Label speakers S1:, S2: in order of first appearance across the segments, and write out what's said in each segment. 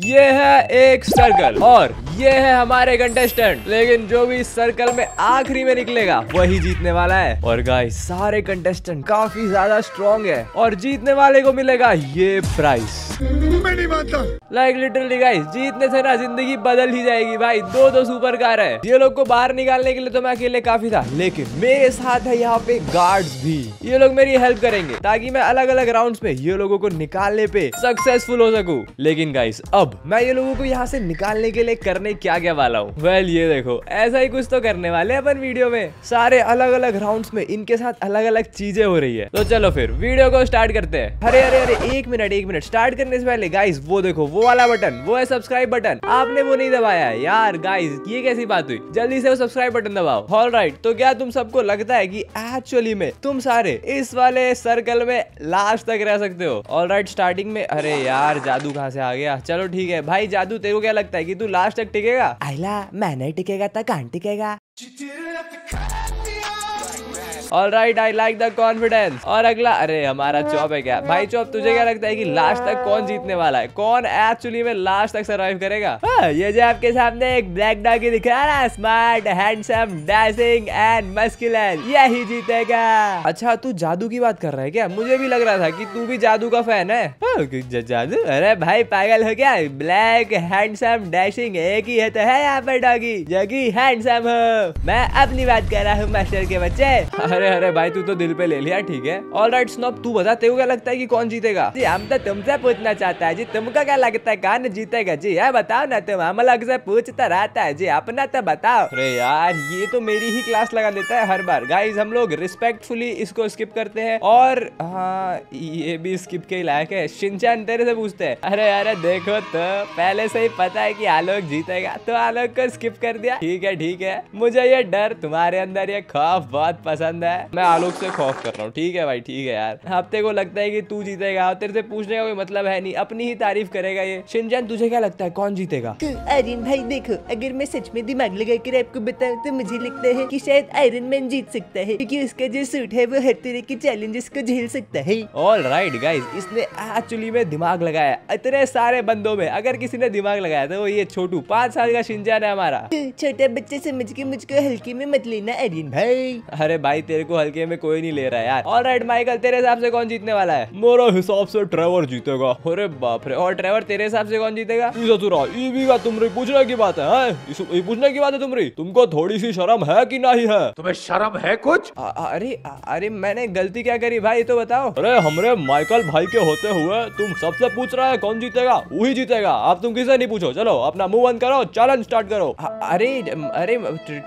S1: ये है एक सर्कल और ये है हमारे कंटेस्टेंट, लेकिन जो भी इस सर्कल में आखिरी में निकलेगा वही जीतने वाला है। और गाइस सारे कंटेस्टेंट काफी ज्यादा स्ट्रॉन्ग है और जीतने वाले को मिलेगा ये प्राइस।
S2: मैं नहीं मानता।
S1: लाइक लिटरली गाइस, जीतने से ना जिंदगी बदल ही जाएगी भाई। दो सुपर कार है। ये लोग को बाहर निकालने के लिए तो मैं अकेले काफी था, लेकिन मेरे साथ है यहाँ पे गार्ड्स भी। ये लोग मेरी हेल्प करेंगे ताकि मैं अलग अलग राउंड्स में ये लोगों को निकालने पे सक्सेसफुल हो सकूं। लेकिन गाइस अब मैं ये लोगों को यहाँ से निकालने के लिए करने क्या वाला हूँ। वेल ये देखो, ऐसा ही कुछ तो करने वाले अपन वीडियो में। सारे अलग अलग राउंड्स में इनके साथ अलग अलग चीजें हो रही है। तो चलो फिर वीडियो को स्टार्ट करते हैं। अरे अरे अरे एक मिनट स्टार्ट करने से पहले गाइस वो देखो, वो वाला बटन, वो है सब्सक्राइब बटन। आपने वो नहीं दबाया है यार। गाइस ये कैसी बात हुई, जल्दी से वो सब्सक्राइब बटन दबाओ। ऑलराइट, तो क्या तुम सबको लगता है कि एक्चुअली में तुम सारे इस वाले सर्कल में लास्ट तक रह सकते हो? ऑलराइट, स्टार्टिंग में अरे यार जादू कहाँ से आ गया। चलो ठीक है भाई, जादू तेरे को क्या लगता है कि तू लास्ट तक टिकेगा?
S3: आइला मैं नहीं टिकेगा तो कहाँ टिकेगा।
S1: Alright, I like the confidence. और अगला, अरे हमारा चॉप है क्या भाई? चॉप, तुझे क्या लगता है कि लास्ट तक कौन जीतने वाला है? कौन एक्चुअली में लास्ट तक सरवाइव करेगा? ये जो आपके सामने एक ब्लैक डॉगी दिख रहा है ना, smart, handsome, dashing and muscular, यही जीतेगा। अच्छा, तू जादू की बात कर रहा है क्या? मुझे भी लग रहा था कि तू भी जादू का फैन है। जादू? अरे भाई पागल हो क्या? ब्लैक, हैंडसम, डैशिंग एक ही है तो है यहाँ पर डॉगी। जगी हैंडसम हो। मैं अपनी बात कर रहा हूँ मास्टर के बच्चे। अरे अरे भाई तू तो दिल पे ले लिया, ठीक है। ऑलराइट स्नॉप, तू बता तेरे को क्या लगता है कि कौन जीतेगा? जी हम तो तुमसे पूछना चाहता है जी, तुमको क्या लगता है कौन जीतेगा जी? है बताओ ना, तुम हम लोग से पूछता रहता है जी, अपना तो बताओ। अरे यार ये तो मेरी ही क्लास लगा देता है हर बार। गाइस हम लोग रिस्पेक्टफुली इसको स्किप करते हैं। और हाँ, ये भी स्किप के लायक है। शिनचैन तेरे से पूछते हैं। अरे अरे देखो तो पहले से ही पता है कि आलोक जीतेगा, तो आलोक को स्किप कर दिया। ठीक है, मुझे ये डर, तुम्हारे अंदर ये खौफ बहुत पसंद है। मैं आलोक से खौफ कर रहा हूँ। ठीक है भाई, ठीक है यार। हफ्ते को लगता है कि तू जीतेगा, तेरे से पूछने का कोई मतलब है नहीं, अपनी ही तारीफ करेगा ये। शिनचैन तुझे क्या लगता है कौन जीतेगा?
S3: आर्यन भाई देखो, अगर मैं सच में दिमाग लगा कर आपको बताऊं तो मुझे लगता है कि शायद आयरन मैन जीत सकता है, क्योंकि उसका जो सूट है वो हर तरह के चैलेंजेस को झेल सकता है।
S1: ऑलराइट गाइस, इसने एक्चुअली में दिमाग लगाया। इतने सारे बंदों में अगर किसी ने दिमाग लगाया तो वो ये छोटू 5 साल का शिनचैन है हमारा।
S3: छोटा बच्चा समझ के मुझको हल्के में मत लेना आर्यन भाई।
S1: अरे भाई तेरे को हल्के में कोई नहीं ले रहा है यार। ऑलराइट माइकल, तेरे हिसाब से कौन जीतने वाला है?
S2: मेरे हिसाब से ट्रेवर जीतेगा।
S1: अरे बाप रे। और ट्रेवर तेरे हिसाब से कौन जीतेगा?
S2: ईवी का तुमरी पूछने की बात है, पूछने की बात है तुमरी। तुमको थोड़ी सी शर्म है कि नहीं है? तुम्हें शर्म है कुछ?
S1: अरे मैंने गलती क्या करी भाई, तो बताओ।
S2: अरे हमरे माइकल भाई के होते हुए तुम सबसे पूछ रहा है कौन जीतेगा? वही जीतेगा। आप तुम किसे नहीं पूछो। चलो अपना मुंह बंद करो, चैलेंज स्टार्ट करो।
S1: अरे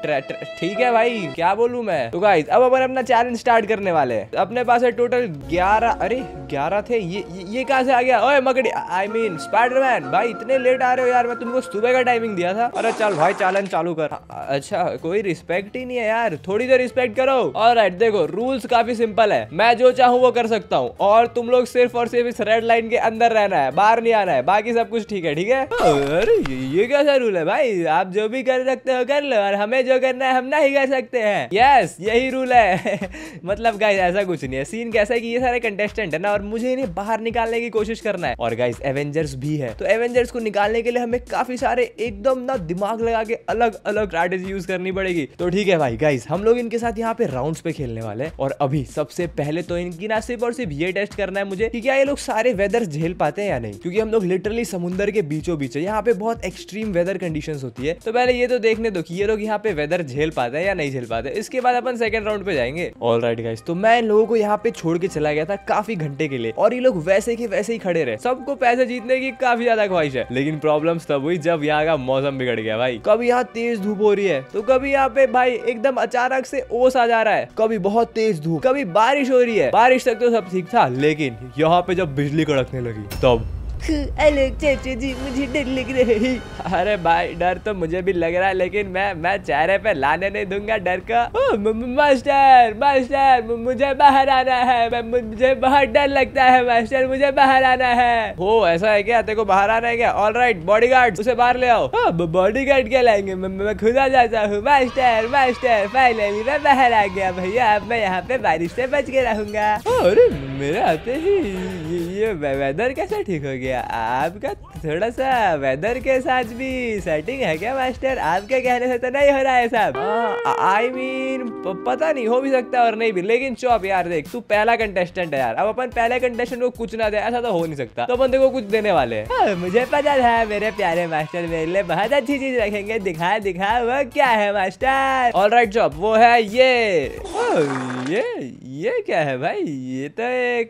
S1: ठीक है भाई, क्या बोलूं मैं। तो गाइस अब अपन अपना चैलेंज स्टार्ट करने वाले हैं। अपने पास है टोटल 11, अरे 11 थे। ये कहाँ से आ गया? ओए मकड़ी, आई मीन स्पाइडरमैन भाई, इतने लेट आ रहे हो यार, मैं तुमको सुबह का टाइमिंग दिया था। अरे चल भाई चैलेंज चालू कर। अच्छा कोई रिस्पेक्ट ही नहीं है यार, थोड़ी देर रिस्पेक्ट करो। ऑलराइट देखो, रूल्स काफी सिंपल है, मैं जो चाहूँ वो कर सकता हूँ और तुम लोग सिर्फ और सिर्फ इस रेड लाइन के अंदर रहना है, बाहर नहीं आना है, बाकी सब कुछ ठीक है। ठीक है? अरे ये कैसा रूल है भाई? आप जो भी कर सकते हो कर लो और हमें जो करना है हम नहीं कर सकते हैं। यस यही रूल है। मतलब गाइस ऐसा कुछ नहीं है। सीन कैसा है कि ये सारे कंटेस्टेंट है ना, और मुझे इन्हें बाहर निकालने की कोशिश करना है। और गाइस एवेंजर्स भी है, तो एवेंजर्स को निकालने के लिए हमें काफी सारे एकदम ना दिमाग लगा के अलग अलग स्ट्रैटेजी यूज करनी पड़ेगी। तो ठीक है भाई गाइस, हम लोग इनके साथ यहाँ पे राउंड्स पे खेलने वाले हैं। और अभी सबसे पहले तो इनकी ना सिर्फ और सिर्फ ये टेस्ट करना है मुझे कि क्या ये लोग सारे वेदर झेल पाते हैं या नहीं, क्योंकि हम लोग लिटरली समुद्र के बीचों बीच है। यहाँ पे बहुत एक्सट्रीम वेदर कंडीशंस होती है। तो पहले ये तो देखने दो कि ये लोग यहाँ पे वेदर झेल पाते हैं या नहीं झेल पाते। इसके बाद अपन सेकंड राउंड पे जाएंगे। ऑलराइट गाइस, तो मैं इन लोगों को यहाँ पे छोड़ के चला गया था काफी घंटे के लिए, और ये लोग वैसे के वैसे ही खड़े रहे। सबको पैसे जीतने की काफी ज्यादा ख्वाहिश है, लेकिन प्रॉब्लम्स तब हुई जब यहाँ का मौसम बिगड़ गया भाई। कभी यहाँ तेज धूप हो रही है, तो कभी यहाँ पे भाई एकदम अचानक से ओस आ जा रहा है, कभी बहुत तेज धूप, कभी बारिश हो रही है। बारिश तक तो सब ठीक था, लेकिन यहाँ पे जब बिजली कड़कने लगी तब
S3: आलोक चाचा जी मुझे डर लग रहा है।
S1: अरे भाई डर तो मुझे भी लग रहा है, लेकिन मैं चेहरे पे लाने नहीं दूंगा डर का। मास्टर मुझे बाहर आना है, मुझे बहुत डर लगता है मास्टर, मुझे बाहर आना है। हो ऐसा है क्या? तेरे को बाहर आना है क्या? ऑलराइट बॉडीगार्ड, उसे बाहर ले आओ। बॉडीगार्ड क्या लाएंगे? मैं खुद आ जाता हूँ। मास्टर फाइनली मैं बाहर आ गया भैया, अब मैं यहाँ पे बारिश से बच के रहूंगा। अरे मेरे आते ही ये वेदर कैसे ठीक हो गया? आपका थोड़ा सा वेदर के साथ भी सेटिंग है क्या मास्टर? आपके कहने से तो नहीं हो रहा है सब। आई मीन पता नहीं, हो भी सकता है और नहीं भी, लेकिन चौप यार देख, तू पहला कंटेस्टेंट है यार, अब अपन पहले कंटेस्टेंट को कुछ ना दे ऐसा तो हो नहीं सकता, तो अपन देखो कुछ देने वाले हैं। मुझे पता था मेरे प्यारे मास्टर मेरे लिए बहुत अच्छी चीज रखेंगे, दिखा दिखा वो क्या है मास्टर?
S2: ऑलराइट चौप, वो है
S1: ये क्या है भाई? ये तो एक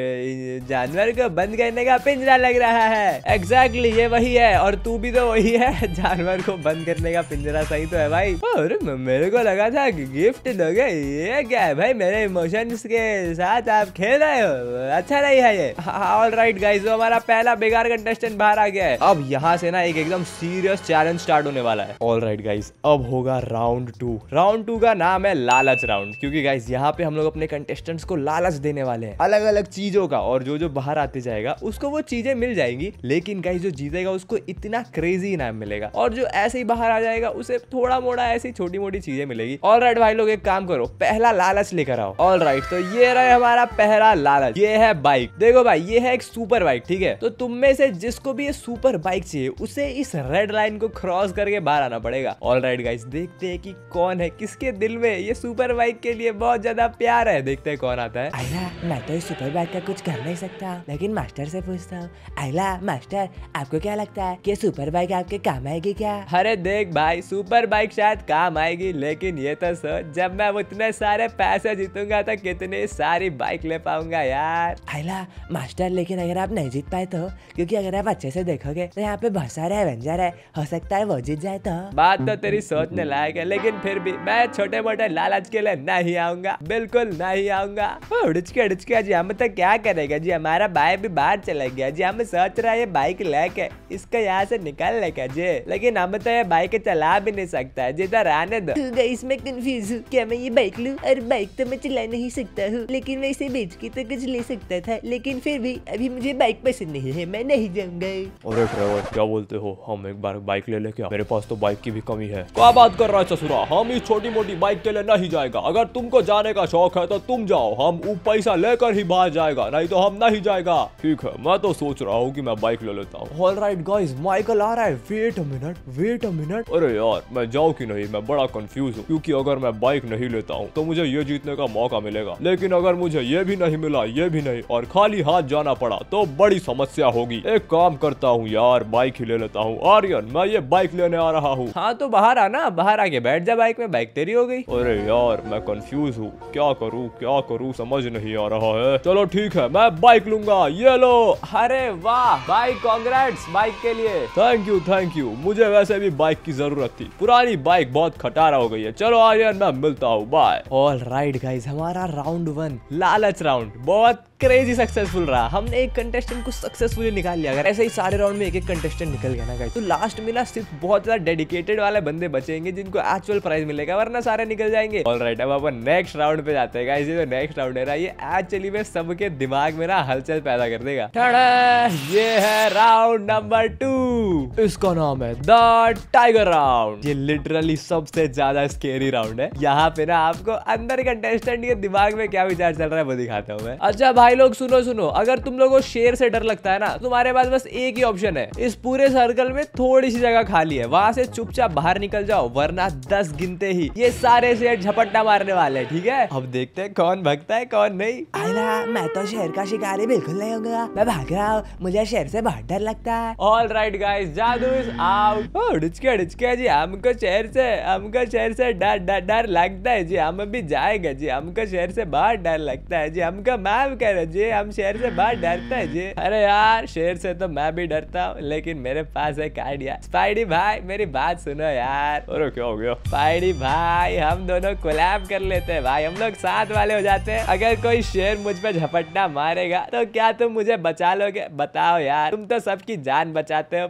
S1: जानवर को बंद करने का पिंजरा लग रहा है।
S2: एग्जैक्टली ये वही है, और तू भी तो वही है।
S1: जानवर को बंद करने का पिंजरा सही तो है भाई। अरे मेरे को लगा था गिफ्ट दोगे, ये क्या है भाई? मेरे इमोशंस के साथ आप खेल रहे हो, अच्छा नहीं है ये।
S2: ऑलराइट गाइस, तो हमारा पहला बेकार कंटेस्टेंट बाहर आ गया है। अब यहाँ से ना एक एकदम सीरियस चैलेंज स्टार्ट होने वाला है। ऑलराइट गाइस, अब होगा राउंड 2। राउंड 2 का नाम है लालच राउंड, क्योंकि गाइस यहाँ पे हम लोग अपने कंटेस्टेंट्स को लालच देने वाले हैं अलग अलग चीजों का, और जो जो बाहर आते जाएगा उसको वो चीजें मिल जाएंगी, लेकिन गाइस जो जीतेगा उसको इतना क्रेजी इनाम मिलेगा, और जो ऐसे ही बाहर आ जाएगा उसे थोड़ा मोड़ा ऐसी छोटी मोटी चीजें मिलेगी। ऑलराइट भाई लोग, एक काम करो, पहला लालच लेकर आओ। ऑलराइट, तो ये रहा हमारा पहला लालच, ये है बाइक। देखो भाई, ये है एक सुपर बाइक, ठीक है? तो तुम में से जिसको भी ये सुपर बाइक चाहिए उसे इस रेड लाइन को क्रॉस करके बाहर आना पड़ेगा। ऑलराइट गाइस, देखते हैं कि कौन है, किसके दिल में ये सुपर बाइक के लिए बहुत ज्यादा प्यार है। देखते हैं कौन आता है।
S3: आइला, मैं तो इस सुपर बाइक का कुछ कर नहीं सकता, लेकिन मास्टर से पूछता हूँ। आइला मास्टर, आपको क्या लगता है कि सुपर बाइक आपके काम आएगी क्या?
S1: अरे देख भाई, सुपर बाइक शायद काम आएगी, लेकिन ये तो सोच, जब मैं उतने सारे पैसे जीतूंगा तो कितनी सारी बाइक ले पाऊंगा यार।
S3: आइला मास्टर, लेकिन अगर आप नहीं जीत पाए तो, क्योंकि अगर आप अच्छे से देखोगे तो यहाँ पे बहुत सारे एवेंजर है, हो सकता है वो जीत जाए तो।
S1: बात तो तेरी सोचने लायक है, लेकिन फिर भी मैं छोटे मोटे लालच के लिए नहीं आऊंगा, बिल्कुल नहीं आऊंगा। उड़चके जी, हम तो क्या करेगा जी, हमारा भाई भी बाहर चला गया जी, हम सोच रहा है ये बाइक लेके इसको यहाँ से निकल लेगा जी, लेकिन हम तो ये बाइक चला भी नहीं सकता है जी, इधर आने दो।
S3: गाइस, मैं कंफ्यूज हूँ, क्या मैं ये बाइक लूँ? और बाइक तो मैं चला नहीं सकता हूँ, लेकिन मैं इसे बेच के तो कुछ ले सकता था, लेकिन फिर भी अभी मुझे बाइक पसंद नहीं है, मैं नहीं जाऊंगा।
S2: अरे ड्राइवर, क्या बोलते हो? हम एक बार बाइक ले क्या? मेरे पास तो बाइक की भी कमी है। क्या बात कर रहा है ससुरा? हम इस छोटी मोटी बाइक के लिए नहीं जाएगा। अगर तुमको जाने का शौक है तो तुम जाओ, हम पैसा लेकर ही बाहर जाएगा, नहीं तो हम नहीं जाएगा। ठीक है, मैं तो सोच रहा हूँ कि मैं बाइक ले लेता हूँ। ऑलराइट गाइस, माइकल आ रहा है। Wait a minute. अरे यार, मैं जाऊँ कि नहीं? मैं बड़ा कंफ्यूज हूँ, क्योंकि अगर मैं बाइक नहीं लेता हूँ तो मुझे ये जीतने का मौका मिलेगा, लेकिन अगर मुझे ये भी नहीं मिला, ये भी नहीं, और खाली हाथ जाना पड़ा तो बड़ी समस्या होगी। एक काम करता हूँ यार, बाइक ही ले लेता हूँ। आर्यन, मैं ये बाइक लेने आ रहा हूँ।
S1: हाँ तो बाहर आना, बाहर आके बैठ जा बाइक में, बाइक तेरी हो गई।
S2: अरे यार, मैं कंफ्यूज हूँ, क्या करूँ समझ नहीं आ रहा है। चलो ठीक है, मैं बाइक लूंगा, ये लो।
S1: अरे वाह भाई, कांग्रेट्स बाइक के लिए।
S2: Thank you. मुझे वैसे भी बाइक की जरूरत थी, पुरानी बाइक बहुत खटारा हो गई है। चलो आर्यन, मैं मिलता हूँ, बाय।
S1: ऑलराइट गाइस, हमारा राउंड 1 लालच राउंड बहुत क्रेजी सक्सेसफुल रहा। हमने एक कंटेस्टेंट को सक्सेसफुली निकाल लिया। अगर ऐसे ही सारे राउंड में एक कंटेस्टेंट निकल गया ना गाइस, तो लास्ट में ना सिर्फ बहुत ज्यादा डेडिकेटेड वाले बंदे बचेंगे जिनको एक्चुअल प्राइज मिलेगा, वरना सारे निकल जाएंगे। ऑलराइट, अब अपन नेक्स्ट राउंड पे जाते हैं गाइस। ये जो नेक्स्ट राउंड है ना, ये एक्चुअली में सबके दिमाग में ना हलचल पैदा कर देगा। ये है राउंड नंबर 2, इसका नाम है द टाइगर राउंड। ये लिटरली सबसे ज्यादा स्केरी राउंड है। यहाँ पे ना आपको अंदर कंटेस्टेंट के दिमाग में क्या विचार चल रहा है वो दिखाता हूँ मैं। अच्छा भाई लोग, सुनो, अगर तुम लोगों को शेर से डर लगता है ना, तुम्हारे पास बस एक ही ऑप्शन है। इस पूरे सर्कल में थोड़ी सी जगह खाली है, वहां से चुपचाप बाहर निकल जाओ, वरना 10 गिनते ही ये सारे शेर झपट्टा मारने वाले हैं, ठीक है? अब देखते हैं कौन भगता है कौन नहीं।
S3: आइला, मैं तो शेर का शिकारी बिल्कुल नहीं होगा, मैं भाग रहा हूँ, मुझे शेर से बहुत डर लगता है।
S1: ऑलराइट गाइस, जादू इज आउट। डिचके जी, हमको शेर से डर लगता है जी, हम भी जाएगा जी, हमको शेर से बहुत डर लगता है जी, हमको माफ करो जी, हम शेर से बहुत डरते हैं जी। अरे यार, शेर से तो मैं भी डरता हूँ, लेकिन मेरे पास एक आइडिया। स्पाइडी भाई, मेरी बात सुनो यार।
S2: अरे क्या हो गया?
S1: स्पाइडी भाई, हम दोनों कोलैब कर लेते हैं भाई, हम लोग साथ वाले हो जाते हैं। अगर कोई शेर मुझ पे झपट्टा मारेगा तो क्या तुम मुझे बचा लोगे? बताओ यार, तुम तो सबकी जान बचाते हो,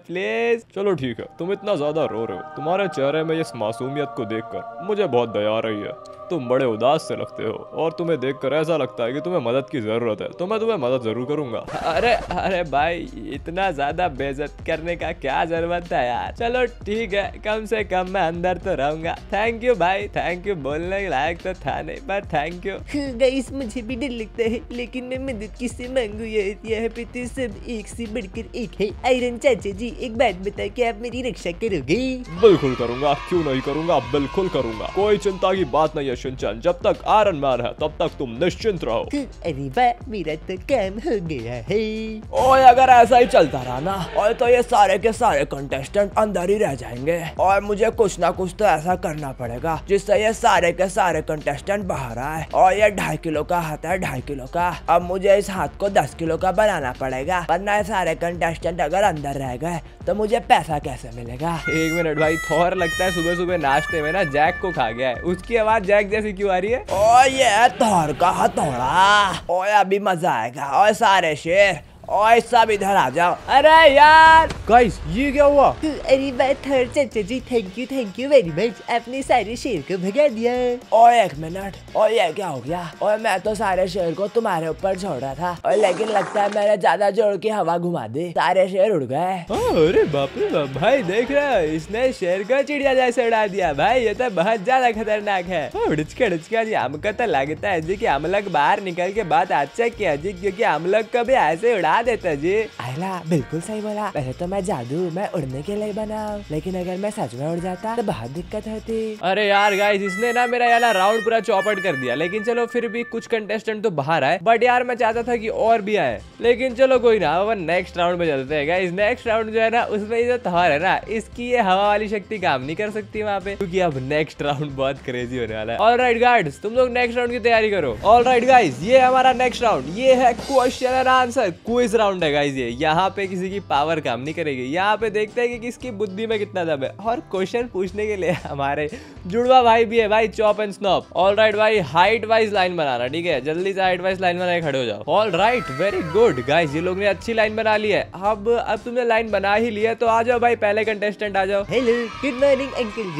S2: प्लीज। चलो ठीक है, तुम इतना ज्यादा रो रहे हो, तुम्हारे चेहरे में इस मासूमियत को देखकर मुझे बहुत दया आ रही है। तुम बड़े उदास से लगते हो और तुम्हें देखकर ऐसा लगता है कि तुम्हें मदद की जरूरत है, तो मैं तुम्हें मदद जरूर करूंगा।
S1: अरे अरे भाई, इतना ज्यादा बेइज्जत करने का क्या जरूरत था यार। चलो ठीक है, कम से कम मैं अंदर तो रहूंगा। थैंक यू भाई, थैंक यू। बोलने के लायक तो था नहीं, पर थैंक यू।
S3: गाइस मुझे भी डर लगता है, लेकिन मैं मदद किससे मांगू यार। यहाँ पे तो सब एक से बढ़कर एक है। आयरन चाचा जी, एक बात बता के आप मेरी रक्षा करोगे?
S2: बिल्कुल करूंगा, क्यों नहीं करूंगा, बिल्कुल करूंगा। कोई चिंता की बात नहीं है शिनचैन, जब तक आयरन मैन है तब तक तुम निश्चिंत रहो।
S3: अरे वाह, मेरा तो काम हो गया है।
S1: ओए अगर ऐसा ही चलता रहा ना, और तो ये सारे के सारे कंटेस्टेंट अंदर ही रह जाएंगे और मुझे कुछ ना कुछ तो ऐसा करना पड़ेगा जिससे ये सारे के सारे कंटेस्टेंट बाहर आए। और ये 2.5 किलो का हाथ है, 2.5 किलो का। अब मुझे इस हाथ को 10 किलो का बनाना पड़ेगा, वरना ये सारे कंटेस्टेंट अगर अंदर रह गए तो मुझे पैसा कैसे मिलेगा। 1 मिनट भाई, थोर लगता है सुबह सुबह नाश्ते में ना जैक को खा गया है। उसकी आवाज जैक जैसी क्यों आ रही है? ओ ये थोर का हथौड़ा। ओए अभी मजा आएगा। ओए सारे शेर, और सब इधर आ जाओ। अरे यार गाइस, ये क्या हुआ?
S3: अरे वाह थर चाचा जी, थैंक यू वेरी मच। आपने सारे शेर को भगा दिया।
S1: और 1 मिनट, और ये क्या हो गया? और मैं तो सारे शेर को तुम्हारे ऊपर छोड़ रहा था, और लेकिन लगता है मैंने ज्यादा जोर की हवा घुमा दी, सारे शेर उड़ गए।
S2: अरे बाप रे बाप भाई, देख रहे हो, इसने शेर को चिड़िया जैसे उड़ा दिया भाई। ये तो बहुत ज्यादा खतरनाक है। उड़चका जी, हमको तो लगता है जी कि हम लोग बाहर निकल के बात अच्छा किया जी, क्योंकि हम लोग को भी ऐसे उड़ा देता जी।
S3: आयला बिल्कुल सही बोला। वैसे तो मैं जादू मैं उड़ने के लिए बना, लेकिन अगर मैं सच में उड़ जाता तो बहुत दिक्कत होती।
S1: अरे यार गाइस, इसने ना मेरा यार राउंड पूरा चौपट कर दिया। लेकिन चलो फिर भी कुछ कंटेस्टेंट तो बाहर आए, बट यार मैं चाहता था कि और भी आए। लेकिन चलो कोई ना, अब नेक्स्ट राउंड में चलते हैं गाइस। नेक्स्ट राउंड जो है ना, उसमें जो थॉर है ना, इसकी ये हवा वाली शक्ति काम नहीं कर सकती वहाँ पे, क्योंकि अब नेक्स्ट राउंड बहुत क्रेजी होने वाला है। ऑलराइट गाइस, तुम लोग नेक्स्ट राउंड की तैयारी करो। ऑलराइट गाइस, ये हमारा नेक्स्ट राउंड, ये है question and answer quiz round है गाइस। ये यहाँ पे किसी की पावर काम नहीं करेगी, यहाँ पे देखते हैं कि किसकी बुद्धि में कितना दम है। और क्वेश्चन पूछने के लिए हमारे जुड़वा भाई भी है भाई, चॉप एंड स्नॉप। ऑलराइट भाई, हाइट वाइज लाइन बनाना, ठीक है? जल्दी से हाइट वाइज लाइन बना के खड़े हो जाओ। ऑलराइट, वेरी गुड गाइस, ये लोग ने अच्छी लाइन बना ली है। अब तुमने लाइन बना ही लिया तो आ जाओ भाई, पहले कंटेस्टेंट आ जाओ।
S3: Hello, good morning uncle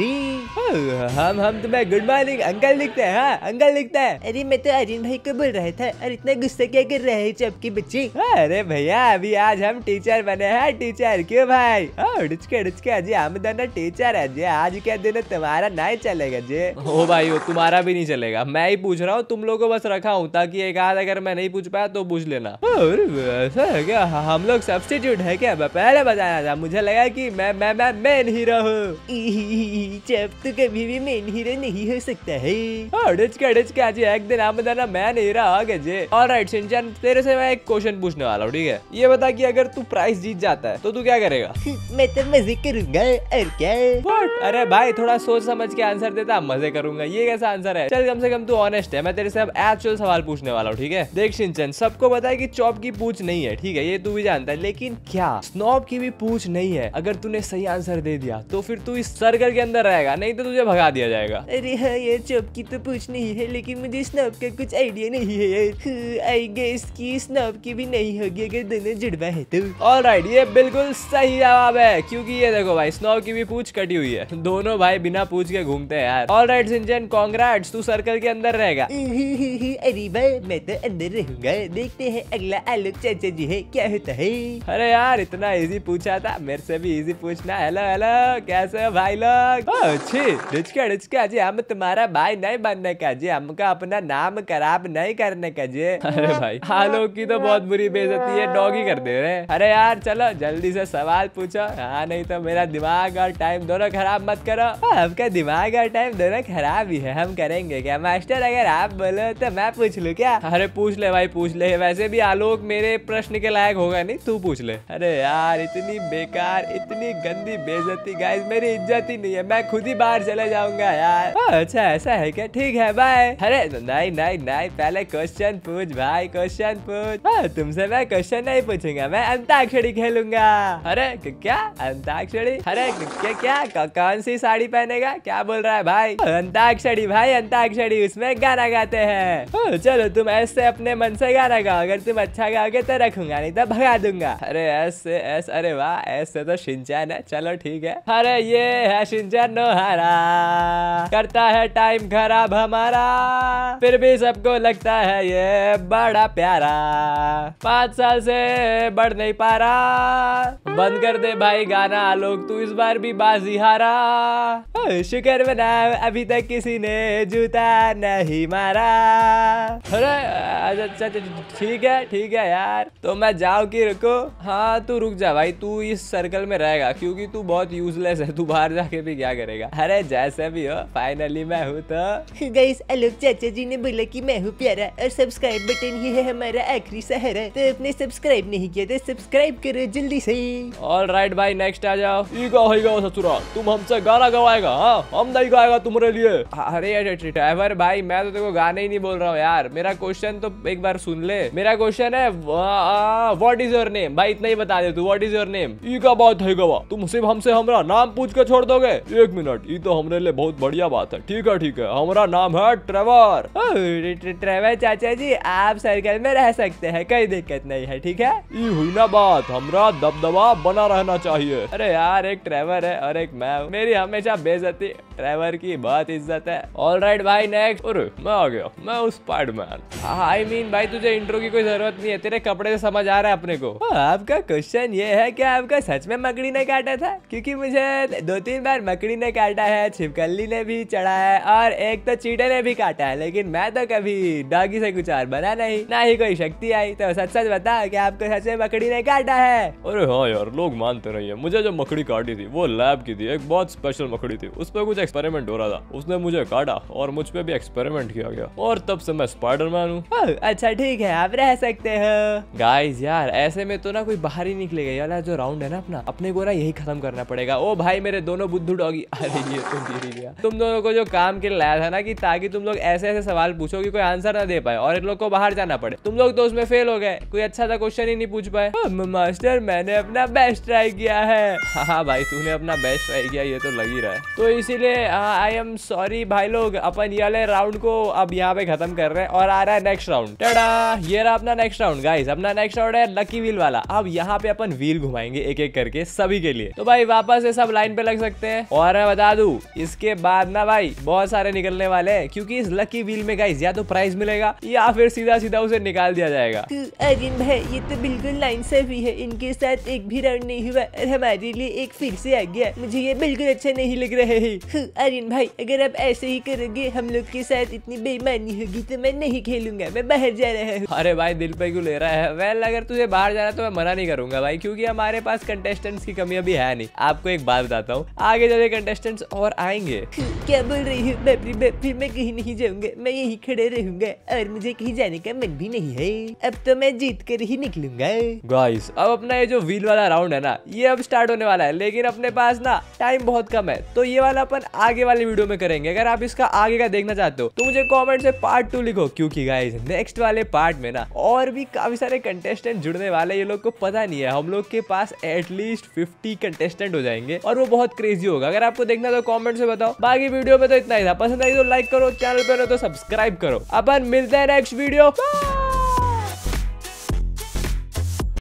S3: ji.
S1: हम तुम्हें गुड मॉर्निंग अंकल लिखते हैं। हाँ अंकल लिखते हैं।
S3: अरे मैं तो आर्यन भाई को बोल रहा था। और इतना गुस्सा क्या कर रहा है चॉप के बच्चे?
S1: अरे भैया, अभी आज हम टीचर बने हैं, टीचर। क्यों भाई? डुचके जी, हम दोनों टीचर है जी। आज के दिन तुम्हारा नहीं चलेगा जी। ओ भाई, वो तुम्हारा भी नहीं चलेगा। मैं ही पूछ रहा हूँ, तुम लोगों को बस रखा हूँ ताकि एक आध अगर मैं नहीं पूछ पाया तो पूछ लेना। ऐसा है क्या? हम लोग सब्स्टिट्यूट है क्या? पहले बताया था, मुझे लगा कि मैं मेन हीरो हूँ।
S3: चॉप तो कभी भी मेन हीरो नहीं हो सकता है।
S1: डुचके जी, एक दिन हम दोनों मैन हीरो हो गए जी। ऑलराइट शिनचैन, तेरे से मैं एक क्वेश्चन पूछने वाला हूँ, ठीक है? ये बता कि अगर तू प्राइस जीत जाता है तो तू क्या करेगा?
S3: मैं तो मजे करूंगा, और क्या?
S1: What? अरे भाई, थोड़ा सोच समझ के आंसर देता। मजे करूंगा, ये कैसा आंसर है? चल कम से कम तू ऑनेस्ट है। मैं तेरे से अब एक्चुअल सवाल पूछने वाला हूँ, ठीक है? देख शिनचैन, सबको पता है कि चॉप की पूछ नहीं है, ठीक है? ये तू भी जानता है, लेकिन क्या स्नॉप की भी पूछ नहीं है? अगर तूने सही आंसर दे दिया तो फिर तू इस सर्कल के अंदर रहेगा, नहीं तो तुझे भगा दिया जाएगा।
S3: अरे हाँ यार, चॉप की तो पूछ नहीं है, लेकिन मुझे स्नॉप का कुछ आइडिया नहीं है यार। आई गेस की स्नॉप की भी नहीं होगी अगर दोनों जुड़वा है तो।
S1: ऑलराइट, ये बिल्कुल सही जवाब है, क्योंकि ये देखो भाई, स्नॉप की भी पूछ कटी हुई है। दोनों भाई बिना पूछ के घूमते हैं यार। ऑलराइट शिनचैन, कांग्रेट्स, तू सर्कल के अंदर रहेगा।
S3: अरे भाई, मैं तो अंदर रहूंगा। देखते हैं अगला आलोक चाचा जी है, क्या होता है?
S1: अरे यार, इतना इजी पूछा था, मेरे से भी इजी पूछना। हेलो हेलो, कैसे हो भाई लोग? अच्छी डिचका जी, हम तुम्हारा भाई नहीं बनने का जी, हमको अपना नाम खराब नहीं करने का जी। अरे भाई, आलोक की तो बहुत बुरी बेइज्जती है, डॉगी कर दे रहे। अरे यार चलो जल्दी से सवाल पूछो। हाँ, नहीं तो मेरा दिमाग और टाइम दोनों खराब मत करो। आपका दिमाग और टाइम दोनों खराब ही है, हम करेंगे क्या मास्टर? अगर आप बोलो तो मैं पूछ लूं क्या? अरे पूछ ले भाई, पूछ ले। वैसे भी आलोक मेरे प्रश्न के लायक होगा नहीं, तू पूछ ले। अरे यार, इतनी बेकार, इतनी गंदी बेइज्जती गाइस, मेरी इज्जत ही नहीं है। मैं खुद ही बाहर चले जाऊंगा यार। अच्छा ऐसा है क्या? ठीक है, बाय। अरे नहीं नहीं नहीं, पहले क्वेश्चन पूछ भाई, क्वेश्चन पूछ। तुमसे मैं क्वेश्चन नहीं पूछूंगा, मैं अंताक्षरी खेलूंगा। अरे क्या अंताक्षरी? अरे क्या कौन सी साड़ी पहनेगा? क्या बोल रहा है भाई? अंताक्षरी भाई, अंताक्षरी, उसमें गाना गाते हैं। चलो तुम ऐसे अपने मन से गाना गाओ, अगर तुम अच्छा गाओगे तो रखूंगा, नहीं तो भगा दूंगा। अरे ऐसे ऐसे, अरे वाह, ऐसे तो शिनचैन है। चलो ठीक है। अरे ये है शिनचैन नोहारा, करता है टाइम खराब हमारा, फिर भी सबको लगता है ये बड़ा प्यारा। 5 साल से बढ़ नहीं पा रहा, बंद कर दे भाई गाना आलोक, तू इस बार भी बाजी हारा। शुक्र मना अभी तक किसी ने जूता नहीं मारा। अरे अच्छा ठीक है यार, तो मैं जाऊँ कि रुको? हाँ तू रुक जा भाई, तू इस सर्कल में रहेगा क्योंकि तू बहुत यूजलेस है, तू बाहर जाके भी क्या करेगा। अरे जैसे भी हो फाइनली मैं हूँ। तो
S3: गाइस आलोक चाचा जी ने बोला कि मैं हूँ प्यारा और सब्सक्राइब बटन ही है हमारा आखिरी सहारा, तो अपने सब्सक्राइब नहीं किया तो सब्सक्राइब करो जल्दी से।
S1: ऑलराइट भाई नेक्स्ट आ जाओ। ससुरा तुम हमसे गाना गवाएगा? हाँ हम नहीं गाएगा तुम्हारे लिए। अरे ड्राइवर भाई मैं तो देखो गाने ही नहीं बोल रहा हूँ यार, मेरा क्वेश्चन तो एक बार सुन ले। मेरा क्वेश्चन है व्हाट इज योर नेम? भाई इतना ही बता दे तू, व्हाट इज योर नेम? ई का बात है गवा, तुम सिर्फ हमसे हमारा नाम पूछ के छोड़ दोगे? 1 मिनट, ये तो हमारे लिए बहुत बढ़िया बात है। ठीक है हमारा नाम है ट्रेवर।
S3: ट्रेवर चाचा जी आप सर्कल में रह सकते हैं, कोई दिक्कत नहीं है, ठीक है?
S1: ये हुई ना बात, हमारा दबदबा बना रहना चाहिए। अरे यार एक ट्रेवर है और एक मैं, मेरी हमेशा बेइज्जती, ट्रेवर की बहुत इज्जत है। ऑलराइट भाई नेक्स्ट। अरे मैं आ गया, मैं उस स्पाइडरमैन। आई मीन भाई तुझे इंट्रो की कोई जरूरत नहीं है, तेरे कपड़े से समझ आ रहा है अपने को।
S3: आपका क्वेश्चन ये है कि आपका सच में मकड़ी ने काटा था? क्योंकि मुझे 2-3 बार मकड़ी ने काटा है, छिपकली ने भी चढ़ा है और एक तो चींटे ने भी काटा है, लेकिन मैं तो कभी डॉगी से कुछ और बना नहीं, ना ही कोई शक्ति आई। तो सच सच बता कि आपको सच में मकड़ी ने काटा है?
S1: अरे हाँ यार लोग मानते नहीं है, मुझे जो मकड़ी काटी थी वो लैब की थी, एक बहुत स्पेशल मकड़ी थी, उस पर कुछ एक्सपेरिमेंट हो रहा था, उसने मुझे काटा और मुझ पे भी एक्सपेरिमेंट किया गया और तब से मैं स्पाइडरमैन हूँ।
S3: अच्छा ठीक है आप रह सकते हो।
S1: गाइस यार ऐसे में तो ना कोई बाहर ही निकलेगा, यार जो राउंड है ना अपने को ना यही खत्म करना पड़ेगा। ओ भाई मेरे दोनों बुद्धू डॉगी, अरे ये तो गिर गया। तुम दोनों को जो काम के लिए लाया था ना कि ताकि तुम लोग ऐसे ऐसे सवाल पूछो कि कोई आंसर ना दे पाए और इन लोग को बाहर जाना पड़े, तुम लोग तो उसमें फेल हो गए, कोई अच्छा सा क्वेश्चन ही नहीं पूछ पाए।
S3: मास्टर मैंने अपना बेस्ट ट्राई किया है।
S1: हाँ भाई तूने अपना बेस्ट ट्राई किया, ये तो लग ही रहा है। तो इसीलिए आई एम सॉरी भाई लोग, अपन ये वाले राउंड को अब यहाँ पे खत्म कर रहे हैं और आ रहा है नेक्स्ट राउंड। टाडा, ये रहा अपना नेक्स्ट राउंड गाइस। अपना नेक्स्ट राउंड है लकी व्हील वाला। अब यहाँ पे अपन व्हील घुमाएंगे एक एक करके सभी के लिए। तो भाई वापस से सब लाइन पे लग सकते हैं और मैं बता दूं इसके बाद ना भाई बहुत सारे निकलने वाले हैं, क्योंकि इस लकी व्हील में गाइस या तो प्राइज मिलेगा या फिर सीधा सीधा उसे निकाल दिया जाएगा।
S3: अरिन भाई ये तो बिल्कुल लाइन से भी है, इनके साथ एक भी राउंड नहीं हुआ और हमारे लिए एक फिर से आ गया, मुझे ये बिल्कुल अच्छा नहीं लग रहा है। अरिन भाई अगर आप ऐसे ही करोगे हम लोग के साथ इतनी बेईमानी होगी तो मैं नहीं खेलूंगा, मैं बाहर जा रहा हूँ।
S1: अरे भाई दिल पे क्यों ले रहा है? वेल अगर तुझे बाहर जाना तो मैं मना नहीं करूंगा भाई, क्योंकि हमारे पास कंटेस्टेंट्स की कमी अभी है नहीं। आपको एक बात बताता हूँ, आगे चले कंटेस्टेंट्स और आएंगे।
S3: क्या बोल रही हूँ? फिर मैं कहीं नहीं जाऊंगा, मैं यही खड़े रहूंगा और मुझे कहीं जाने का मन भी नहीं है। अब तो मैं जीत कर ही निकलूंगा।
S1: गाइस अब अपना ये जो व्हील वाला राउंड है ना ये अब स्टार्ट होने वाला है, लेकिन अपने पास ना टाइम बहुत कम है, तो ये वाला अपन आगे वाली वीडियो में करेंगे। अगर आप इसका आगे का देखना चाहते हो तो मुझे कमेंट से पार्ट 2 लिखो, क्योंकि गाइस नेक्स्ट वाले पार्ट में ना और भी काफी सारे कंटेस्टेंट जुड़ने वाले, ये लोग को पता नहीं है। हम लोग के पास एटलीस्ट 50 कंटेस्टेंट हो जाएंगे और वो बहुत क्रेजी होगा। अगर आपको देखना तो कमेंट से बताओ। बाकी वीडियो में तो इतना ही था, पसंद आई तो लाइक करो, चैनल पे हो तो सब्सक्राइब करो। अपन मिलते हैं नेक्स्ट वीडियो।